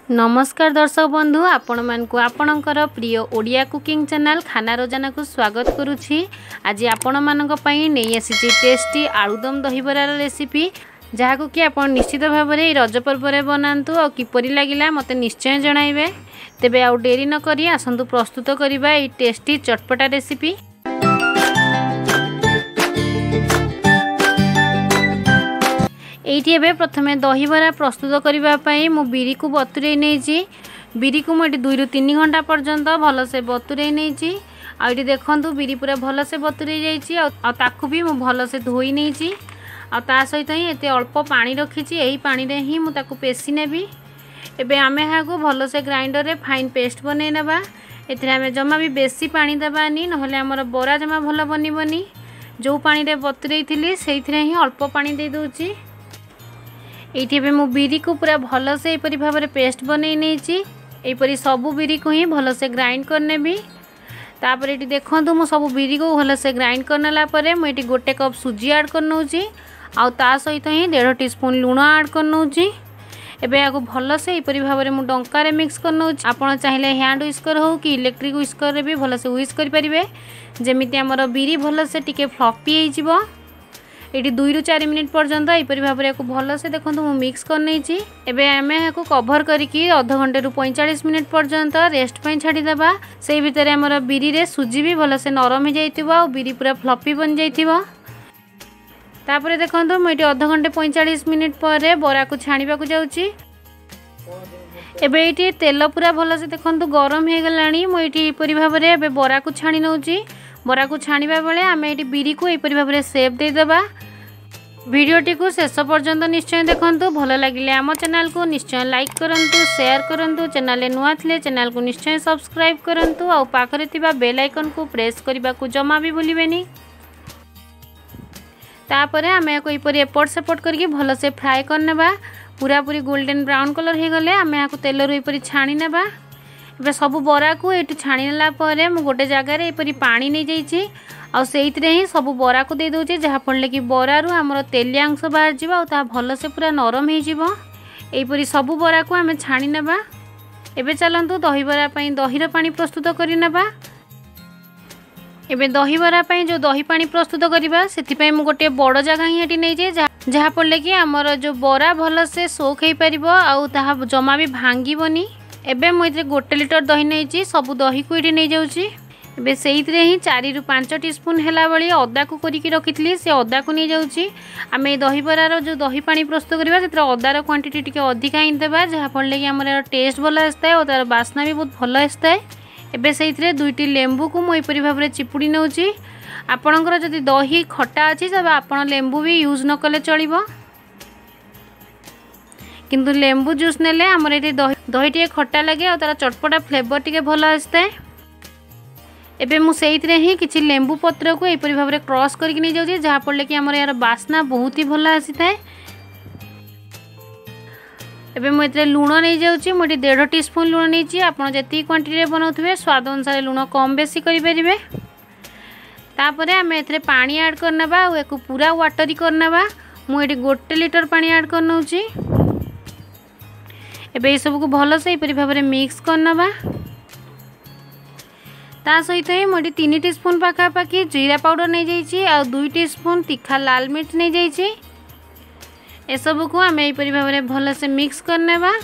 नमस्कार दर्शक बंधु आपण मानकु आपणकर प्रिय ओडिया कुकिंग चैनल खाना रोजाना को स्वागत करुछि। आज आपण मानक पई नै आसीछि टेस्टी आलूदम दहीबरार रेसिपी जहाको कि आपण निश्चित भाव में रज पर्व रे बनांतु और किपरि लागिला मते निश्चय जणाइबे। तेबे आउ डेरी न करी आसंतु प्रस्तुत करिबा ए टेस्टी चटपटा रेसिपी। ये प्रथमे दहीबरा प्रस्तुत करने मु बिरी को बतुरे नहीं बिरी को मुझे 2 ରୁ 3 घंटा पर्यंत भलसे बतुरे नहीं। आइए देखु बिरी पूरा भलसे बतुरे जाकू भी मुझे भलसे धोई नहीं ता सहित ही एत अल्प पानी रखी यही पानी रे ही मुझे पेशी नेबी। एबे आमे हाको भलसे ग्राइंडर रे फाइन पेस्ट बनै नबा। एथिरे आमे जमा भी बेसी पानी देबानी नहले हमर बरा जमा भल बनिबनी। जो पानी रे बतुरे थिली सेइथिरे ही अल्प पानी दे दोची। ये मु बिरी को पूरा भलसे एपरी भाव में पेस्ट बनै नहीं सबू बिरी को ही भलसे ग्राइंड करने भी। तापर ये देखु मु सब बिरी को भलसे ग्राइंड करनेला परे मु ये 1 कप सुजी ऐड कर नौची आ ता सहित ही 1.5 टीस्पून लुण ऐड कर नौची। एबे याको भलसे एपरी भाव में मु डंका रे मिक्स कर नौची। आपण चाहिले हैंड व्हिस्कर हो कि इलेक्ट्रिक व्हिस्कर रे भी भलसे व्हिस्क कर परिबे जेमिति हमर बिरी भलसे टिके फ्लफी हे जिवो। ये 2 ରୁ 4 मिनिट पर्यंत यहपरी भाव में भलसे देखो मुझे मिक्स कर नहीं। एबे आमे याको कभर करके आधा घंटे रु 45 मिनिट पर्यंत रेस्ट पे छाड़ीदेबा। से भितर हमर बिरी रे सुजी भी भलसे नरम हो जाइतिबो आ बिरी पूरा फ्लफी बन जाइतिबो। तापर देखो मुझे आधा घंटे 45 मिनिट पर बरा को छाणीबा को जाउची। एबे ये तेल पूरा भलसे देखो गरम हो गलानी। मुझे यहपरी भाव में बरा को छाणी नौची। बरा को छाणीबा बेले आमे ये बिरी को यहपरी भाव में सेप देदेबा। वीडियोटी को शेष पर्यंत निश्चय देखंतु। भल लगिले आम चैनल को निश्चय लाइक करंतु, शेयर करंतु। चैनल नुआ थिले चैनल को निश्चय सब्सक्राइब करंतु और पाखरे थिबा बेल आइकन को प्रेस करबा को जमा भी भूलिबेनी। तापरे आमे को इपरि एपट सेपट करके भल से फ्राई करनेबा। पूरा पूरी गोल्डन ब्राउन कलर हो गले आमे याको तेल रु इपरि छाणी नेबा। एबे सब बरा को एटी छाणी नेला परे मु गोटे जगह रे इपरि पानी नै जाईची आ सेइतरे ही सब बरा को दे दोचे जहा पड़ले कि बरा रु हमर तेलिया अंश बाहर जीवा और ता भल से पूरा नरम हे जीवो। एपरि सब बरा को आमे छाणी नेबा। एबे चलंतु दहीबरा पई दहीर पानी प्रस्तुत करि नेबा। एबे दहीबरा पई जो दही पानी प्रस्तुत करिबा सेति पई मु गोटे बड़ जगह ही एटी नै जे जहा पड़ले कि हमर जो बरा भल से सोख हे परिबो आ ता जमा भी भांगीबनी। एबे मु इते 1 लिटर दही नै सब दही को एटी नै जाउची। एबे सेइतरे ही 4 ରୁ 5 टीस्पून हैला बळी अदा को करिकि रखितली से अदा को नै जाउची। आमे दहीबरार जो दही पानी प्रस्तुत करबा सेत्र अदार क्वांटिटी टिके अधिका ही देबा जहा पड़ले कि हमर टेस्ट भल आस्ताय और तार बास्ना भी बहुत भल आस्ताय। एबे सेइतरे 2टी लेंबू को मु एपरि भाबरे चिपुडी नउची। आपणकर जदि दही खट्टा अछि तबे आपण लेंबू भी यूज न कले चलिबो। किंतु लेंबू जूस नेले हमर एटी दही टिके खट्टा लागे और तार चटपटा फ्लेवर टिके भल आस्ताय। एबे मु सेइतरे ही किछि लेंबू पत्र को एपरि भाबरे क्रॉस करके नै जाउची जहा पड़ले कि हमर यार बास्ना बहुत ही भल आसी थाए। एबे मु एतरे लूण नै जाउची। मु 1.5 टीस्पून लूण नैची। आपण जति क्वांटिटी रे बनाउथबे स्वाद अनुसार लूण कम बेसी करि परिबे। तापरे हम एतरे पानी ऐड करनबा और एको पूरा वाटरी करनबा। मु एटी 1 लिटर पानी ऐड करनउची। एबे ए सब को भल से एपरि भाबरे मिक्स करनबा। ता सहित ही मुझे 3 टीस्पून पाखापाखि जीरा पाउडर नहीं जाइए और 2 टीस्पून तीखा लाल मिर्च नहीं जाइए। ए सब को आम यहपरी भाव में भल से मिक्स करनेबा।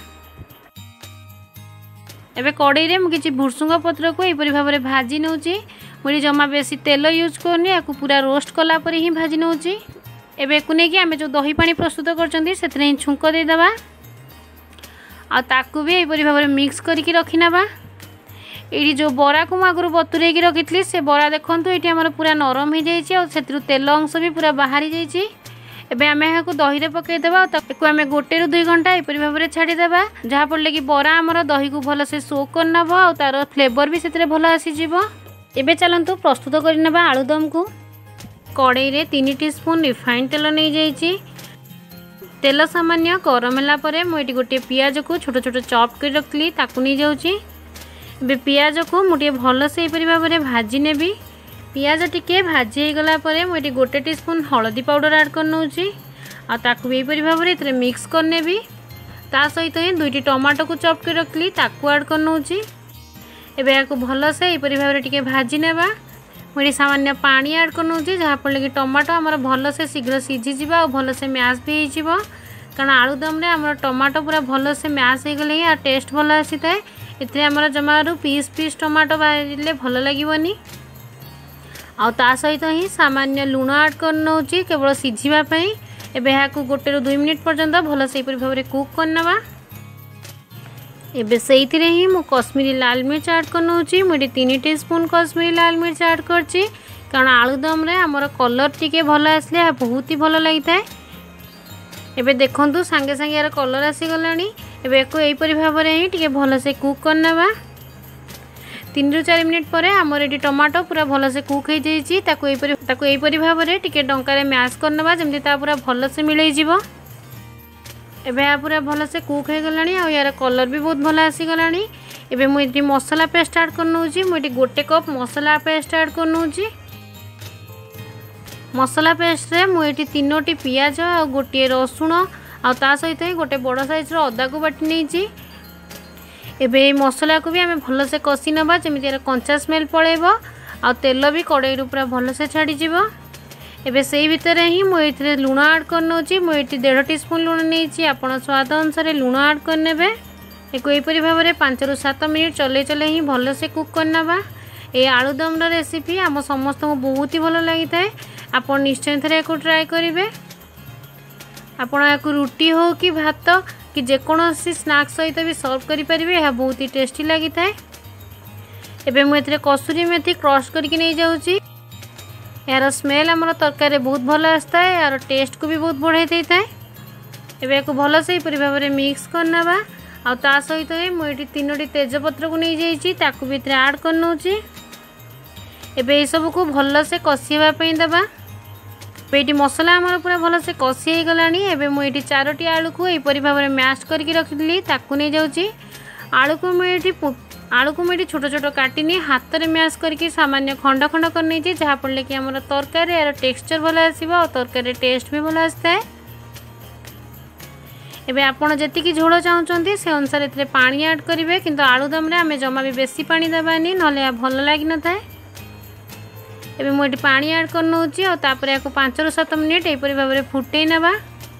एबे कड़ाई रे मु किछि भुर्सुंग पत्र को यहपरी भाव में भाजी नउची। मुझे जमा बेसी तेल यूज करनी याकू पूरा रोस्ट कला पर ही भाजी नउची। एबे एको नै कि आमे जो दही पानी प्रस्तुत करचंती सेतरे ही छुंक दे दबा आ ताकू भी यहपरी भाव में मिक्स करके रखिनबा। ये जो बरा को आगु बतुरे रखी से बरा देखूँ ये आम पूरा नरम हो जाए तेल अंश भी पूरा बाहरी जाइए। एबे आमे यहाँ दही रे पकईदेवा आम 1 ରୁ 2 घंटा यहपरी भाव में छाड़ीदेवा जहाँ पड़ले कि बरा आमर दही को भल से सोक कर नब और तार फ्लेवर भी से भल आसीज। एबे चलतु प्रस्तुत करनेबा आलूदम को। कड़ाई रे 3 टीस्पून रिफाइंड तेल नहीं जाइए। तेल सामान्य गरम है मुझे गोटे पियाज को छोट छोट चॉप कर रखी ताकू नहीं जाऊँगी। बे पियाज को मुझे भल से यहपरी भाव में भाजी नेबी। पियाज टिके भाजी गला परे मुझे 1 टीस्पून हलदी पाउडर ऐड कर नउची आ ताकू यहपरी भाव में मिक्स करनेबी। ता सहित ही दुईटी टमाटो को चॉप कर रखली ताकू ऐड कर नउची। एबे याकू भल से एपरि भाव में टिके भाजी नेबा। मुझे सामान्य पानी ऐड कर नउची जहाँफल कि टमाटो आमर भल से शीघ्र सीझीज और भल से मैश भी हो, कारण आलुदम रे आमर टमाटो पूरा भल से मैश हो गले आ टेस्ट भल आसी थाए। इतने आमर जमारू पीस पीस टमाटो भाजिले भल लगिवनी। आ ता सहित ही सामान्य लुण ऐड कर नउची केवल सीझीबा पई। एबे याकू 1 ରୁ 2 मिनिट पर्यंत भल से एपरि भाव में कुक करनेबा। एबे सेइथिरे ही मु कश्मीरी लाल मिर्च ऐड कर नउची। मुझे 3 टीस्पून कश्मीरी लाल मिर्च ऐड करची, कारण आलुदम रे आमर कलर टिके भल आसले बहुत ही भल लगी थाए। एबे देखंतु सांगे सांगे यार कलर आसी गलानी। एबे एको एपरि भाव में ही टिके भल से कुक करनेबा। 3 ରୁ 4 मिनिट पर आमर ये टमाटो पूरा भल से कुक हो जाइए। ताको एपरि भाव में टिके डंकारे मैश करनेबा जेमति ता पूरा भल से मिलई जिवो। एबे या पूरा भल से कुक हो गलानी आ यार कलर भी बहुत भल आसी गलानी। एबे मु इति मसाला पेस्ट ऐड कर नउची। मु इति 1 कप मसाला पेस्ट ऐड कर नउची। मसाला पेस्ट रे मु इति 3टी पियाज और 1 रसुण आ ता सहित ही 1 बड़ साइज रो अदा को बाटी नैची। एबे मसाला को भी आमे भल से कसी नबा जेमि यार कंचा स्मेल पळेबो आ तेल भी कड़ाई रू पूरा भल से छाड़ी जिवो। एबे सेई भितर ही मु एथिरे लुण ऐड कर नउची। मु एठी 1.5 टीस्पून लुण नैची। आपण स्वाद अनुसार लुण ऐड कर नेबे। एको एपरि भाव में 5 ରୁ 7 मिनिट चले चले ही भल से कुक करनेबा। ए आलुदम रेसिपी आम समस्त को बहुत ही भल लगी थाए। आपण निश्चय थरे एको ट्राई करिवे। आपण याकू रुटी हो कि भात कि जेकोसी स्नैक्स सहित भी सर्व करि परिबे। यह बहुत ही टेस्टी लगी थाए। एबे मु एथिरे कसूरी मेथी क्रश करके नहीं जाउची। यार स्मेल आमर तरकारी बहुत भल आसता है। यार टेस्ट को भी बहुत बढ़ाई देता है। एबे को भल से एपरि भाव में मिक्स करनेबा। आ ता सहित मुझे 3टी तेजपत्र को नहीं जाइए ताकू भी ऐड कर नउची। एबे सब को भल से कषिया पई देबा। ये मसला आमर पूरा भल से कषि हो गलानी। एबे मुझे 4टी आलू को एपरि भाव में मैश करके रखिली ताकू नहीं जाउची। आलू को मुझे छोट छोट काटिनी हाथ में मैश करके सामान्य खंड खंड कर नहीं जहाँफल कि आम तरकारी यार टेक्सचर भल आसो और तरकारी टेस्ट भी भल आसता है। एबे आपण जेतिकी झोल चाहते से अनुसार एथिरे पानी ऐड करेंगे, किंतु आलुदम रे आमे जमा भी बेसी पानी देबानी नले भल लगी न थाए। एबे मुझे पानी ऐड कर नउची और तापर याको 5 ରୁ 7 मिनिट एपरि भाव में फुटई नेबा।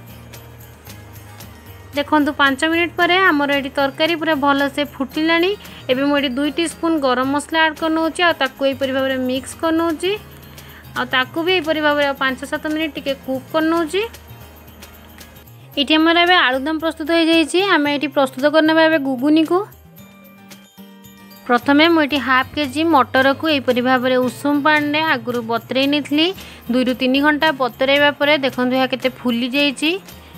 देखंतु 5 मिनिट पर आमर ये तरकारी पूरा भल से फुटिलानी। एबे मुझे 2 टीस्पून गरम मसला ऐड कर नउची और ताकू एपरि भाव में मिक्स कर नउची और ताकू भी एपरि भाव में 5-7 मिनिट टिके कुक कर नउची। इटी आमर एबे आलुदम प्रस्तुत हो जाइए। आमे एटी प्रस्तुत करनेबा एबे गुगुनी को। प्रथमे मुझे 1/2 केजी मटर को एपरि भाव में उषुम पानी आगुरी बतरई नहीं 2 ରୁ 3 घंटा बतरईबा परे देखंतु यह केते फुली जाइए।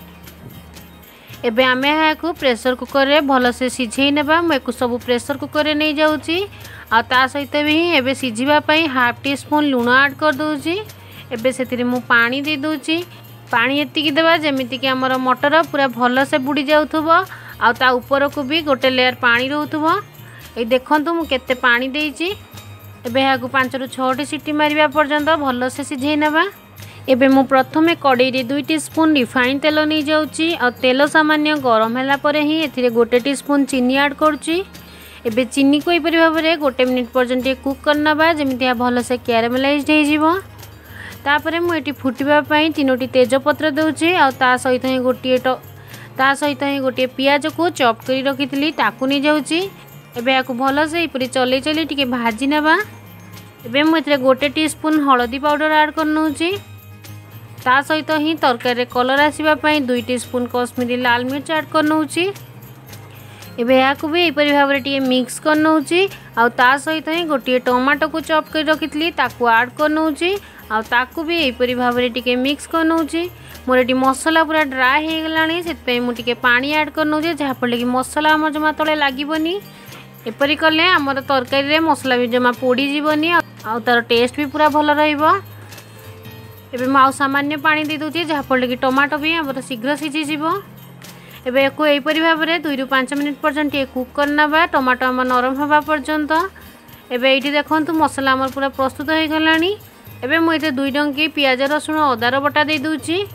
एबे आमे याकू प्रेशर कुकर रे भल से सिझेई नेबा। मु एको सब प्रेशर कुकर रे नहीं जाउची आ ता सहित भी एबे सिझिबा पई 1/2 टीस्पून लुण ऐड कर दोची। एबे सेतिरे मु पानी दे दोची। पानी एतिकी देबा जेमिति कि हमर मटर पूरा भल से बुड़ी जाउथबो आ ता ऊपर को भी गोटे लेयर पानी रहउथबो। ए देखंतु मु केते पानी देइची। एबे याकू 5 ରୁ 6टी सीटी मारिबा पर्यंत भल से सिझेई नेबा। एबे मु प्रथमे कड़ाई रे 2 टीस्पून रिफाइन तेल नहीं जाउची और तेल सामान्य गरम होला परे ही एथिरे 1 टीस्पून चीनी ऐड करची। एबे चीनी को एपरि भाव में 1 मिनिट पर्यंत कुक करनबा जेमिति भल से कैरामेलाइज्ड हो जिवो। तापरे मु एटी फुटिबा पई 3टी तेजपत्र दोची और ता सहित ही गोटे पियाज को चॉप करी रखिथिली ताकू नहीं जाउची। एबे याकू भल से एपरि चले चले टिके भाजी नेबा। एबे मु एथिरे 1 टीस्पून हळदी पाउडर ऐड कर नउची। ता सहित ही तरकारी कलर आसीबा पई 2 टीस्पून कश्मीरी लाल मिर्च ऐड कर नउची। एबे याकू भी एपरि भाव में टिके मिक्स कर नउची और ता सहित ही गोटे टमाटो को चॉप कर रखिथिली ताकू ऐड कर नउची और ताकू भी एपरि भाव में टिके मिक्स कर नउची। मोर एटी मसला पूरा ड्राई हो गलानी सेतपई मु टिके पानी ऐड कर नउची जहाँफल कि मसला आम जमा तले लागबनी। एपरि कले आमर तरकारी रे मसला भी जमा पोड़ी जीवनी आ तार टेस्ट भी पूरा भल रहिबो। एबे मु सामान्य पानी दे दूची जहाँफल कि टमाटो भी आमर शीघ्र सिझी जीवो। एबे एको एपरि भाव में 2 ରୁ 5 मिनिट पर्यंत कुक करनबा टमाटो आम नरम होबा पर्यंत। एबे एटी देखंतु मसला आमर पूरा प्रस्तुत हो गलानी। एबे मु एते 2 डंकी पियाज रसुण अदार बटा दे दूची।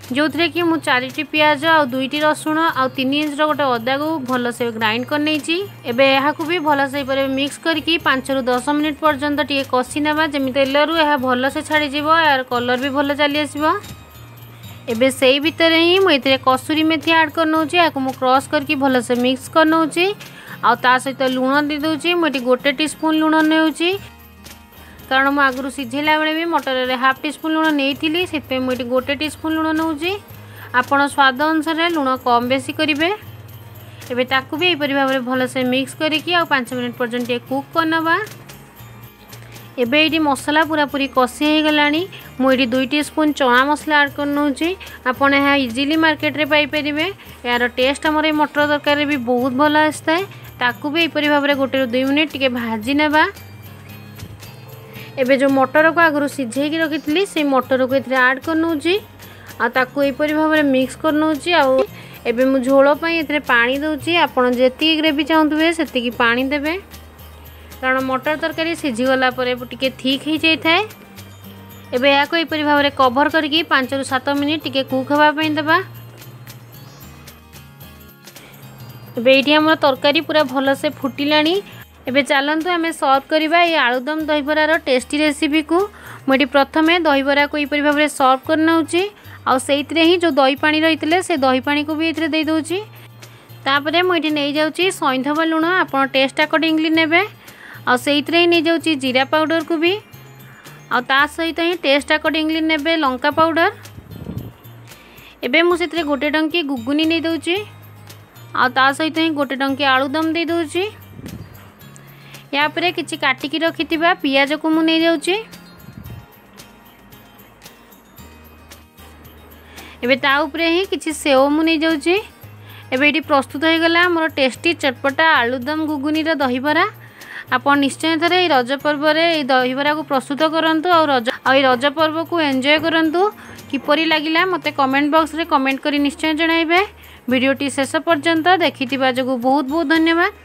जो थे कि मुझे 4टी पियाज आ 2टी रसुण आ 3 इंच गोटे अदा को भल से ग्राइंड कर नहीं एबे यहाँ भी भल से मिक्स करके 5 ରୁ 10 मिनिट पर्यंत टे कषि ना जमी तेलू यह भल से छाड़ी यार कलर भी भल चली आसो। एबे से भितर ही मुझे कसूरी मेथी ऐड कर नौची या क्रश करके भल से मिक्स कर नौची आ सहित लुण दे दूची मुझे गोटे टीस्पून लुण नौची कारण मुझे आगु सीझेला बेले भी मटर में हाफ टीस्पून लुण नहीं से मुझे गोटे टीस्पून लुण नौची आपण स्वाद अनुसार लुण कम बेसी करेंगे। एबे ताकू भी यहीपरि भाव में भल से मिक्स करके आ 5 मिनट पर्यंत कुक करनबा। एबे ये मसला पूरा पूरी कषि हो गलानी मुझे 2 टीस्पून चना मसला ऐड कर नौची आपण यह इजिली मार्केट रे पाई परिबे। यार टेस्ट हमर मटर तरकारी भी बहुत भल आसता है ताकू भी यहीपरि भाव में 1 ରୁ 2 मिनिट टिके भाजी नेबा। एबे जो मटर को आगु सीझे रखी से मटर को ये ऐड कर नौची आ ताकू यहीपरि भाव में मिक्स कर नौची आ एबे मु झोल पई एथरे पानी दउची आपण जेती ग्रेवी चाहूबे सेती पानी देबे कारण मटर तरकारी सीझी गला परे टिके ठीक हो जाए थाए। एबे या को यहीपरि भाव में कवर करके 5 ରୁ 7 मिनिट टिके कुक हवा पई देबा। एबे एठी हमर तरकारी पूरा भल से फुटिलानी। एबे चलतु आम सर्व करवा ये आलुदम दहीबरार टेस्टी रेसिपी को मुझे प्रथमे दहीबरा को यहीपरि भाव में सर्व कर नौची आ सेइतरे ही जो दही पानी रही से दही पानी को भी ये दे दूची तापरे मुझे नहीं जाऊँगी सैंधव लुण आपड़ टेस्ट अकॉर्डिंगली नेबे आ सेइतरे ही नहीं जाऊँगी जीरा पाउडर को भी आ सहित ही टेस्ट अकॉर्डिंगली नेबे लंका पाउडर। एबे मुझे गोटे टंकी गुगुनी नहीं दूची आ सहित ही गोटे टंकी आलुदम दे दूची या पर किसी काटिकी रखि पियाज को मुझे नहीं जाऊँगी। एबे ता उपरे ही किसी सेव मु नहीं जाऊँगी। एबे ये प्रस्तुत हो गला मोर टेस्टी चटपटा आलुदम गुगुनीर दहीबरा। आप निश्चय थे ये रज पर्व में दहीबरा को प्रस्तुत करूँ और रज पर्व को एंजॉय करूँ किपरि लगिला मते कमेंट बॉक्स रे कमेंट करी निश्चय जणाइबे। वीडियोटी शेष पर्यंत देखि जो बहुत बहुत धन्यवाद।